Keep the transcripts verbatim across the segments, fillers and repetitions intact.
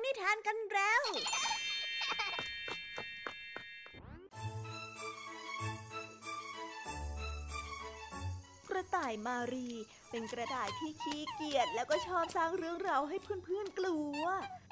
นิทานกันแล้วกระต่ายมารีเป็นกระต่ายที่ขี้เกียจแล้วก็ชอบสร้างเรื่องราวให้เพื่อนๆกลัว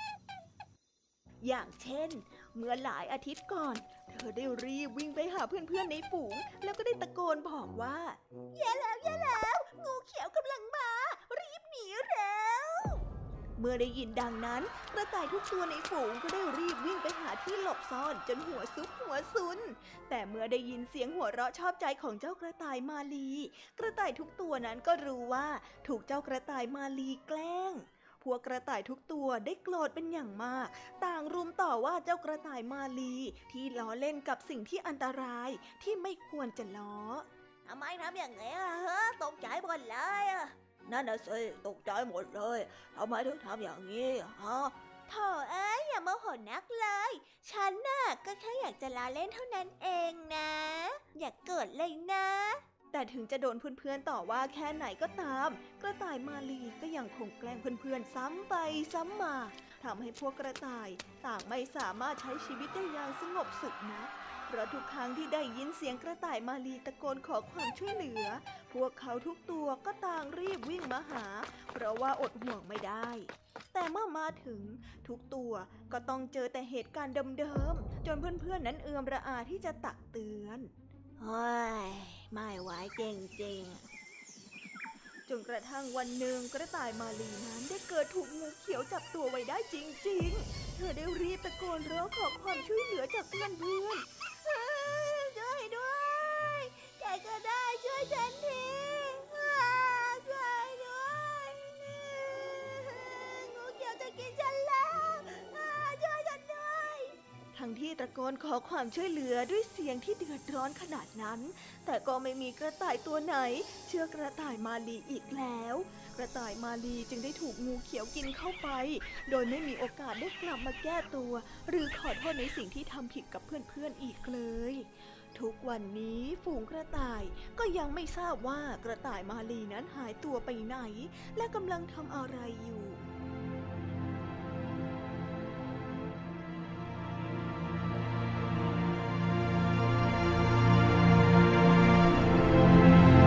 อย่างเช่นเมื่อหลายอาทิตย์ก่อนเธอได้รีบวิ่งไปหาเพื่อนๆในฝูงแล้วก็ได้ตะโกนบอกว่าแย่แล้วแย่แล้วงูเขียวกำลังมารีบหนีแล้วเมื่อได้ยินดังนั้นกระต่ายทุกตัวในฝูงก็ได้รีบวิ่งไปหาที่หลบซ่อนจนหัวซุกหัวซุนแต่เมื่อได้ยินเสียงหัวเราะชอบใจของเจ้ากระต่ายมาลีกระต่ายทุกตัวนั้นก็รู้ว่าถูกเจ้ากระต่ายมาลีแกล้งพวกกระต่ายทุกตัวได้โกรธเป็นอย่างมากต่างรุมต่อว่าเจ้ากระต่ายมาลีที่ล้อเล่นกับสิ่งที่อันตรายที่ไม่ควรจะล้อทำไมทำอย่างนี้อะฮะตกใจหมดเลยอะนั่นน่ะสิตกใจหมดเลยทำไมถึงทำอย่างนี้ฮะโธ่เอ้ยอย่าโมโหนักเลยฉันน่ะก็แค่อยากจะล้อเล่นเท่านั้นเองนะอย่าเกิดเลยนะแต่ถึงจะโดนเพื่อนๆต่อว่าแค่ไหนก็ตามกระต่ายมาลีก็ยังคงแกล้งเพื่อนๆซ้ำไปซ้ำมาทำให้พวกกระต่ายต่างไม่สามารถใช้ชีวิตได้อย่างสงบสุขนะเพราะทุกครั้งที่ได้ยินเสียงกระต่ายมาลีตะโกนขอความช่วยเหลือพวกเขาทุกตัวก็ต่างรีบวิ่งมาหาเพราะว่าอดห่วงไม่ได้แต่เมื่อมาถึงทุกตัวก็ต้องเจอแต่เหตุการณ์เดิมๆจนเพื่อนๆนั้นเอือมระอาที่จะตักเตือนเฮ้ยไม่ไหวจริงๆจนกระทั่งวันหนึ่งกระต่ายมาลีนั้นได้เกิดถูกงูเขียวจับตัวไว้ได้จริงๆเธอได้รีบตะโกนร้องขอความช่วยเหลือจากเพื่อนๆช่วยด้วยใครก็ได้ช่วยฉันทีช่วยด้วยงูเขียวจะกินฉันแล้วช่วยฉันด้วยทั้งที่ตะโกนขอความช่วยเหลือด้วยเสียงที่เดือดร้อนขนาดนั้นแต่ก็ไม่มีกระต่ายตัวไหนเชื่อกระต่ายมาลีอีกแล้วกระต่ายมาลีจึงได้ถูกงูเขียวกินเข้าไปโดยไม่มีโอกาสได้กลับมาแก้ตัวหรือขอโทษในสิ่งที่ทำผิดกับเพื่อนๆอีกเลยทุกวันนี้ฝูงกระต่ายก็ยังไม่ทราบว่ากระต่ายมาลีนั้นหายตัวไปไหนและกำลังทำอะไรอยู่